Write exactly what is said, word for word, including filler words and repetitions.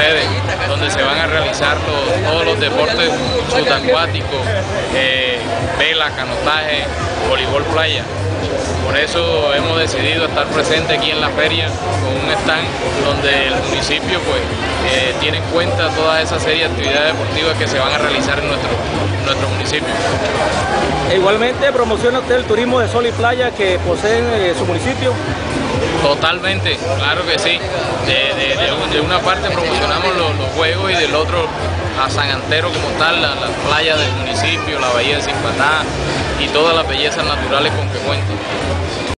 sede donde se van a realizar los, todos los deportes subacuáticos, eh, vela, canotaje, voleibol playa. Por eso hemos decidido estar presentes aquí en la feria con un stand donde el municipio pues, eh, tiene en cuenta toda esa serie de actividades deportivas que se van a realizar en nuestro, en nuestro municipio. E igualmente promociona usted el turismo de sol y playa que poseen eh, su municipio. Totalmente, claro que sí. De, de, de, de una parte promocionamos los, los juegos y del otro a San Antero como tal, las la playas del municipio, la bahía de Zimpatá y todas las bellezas naturales con que cuenta.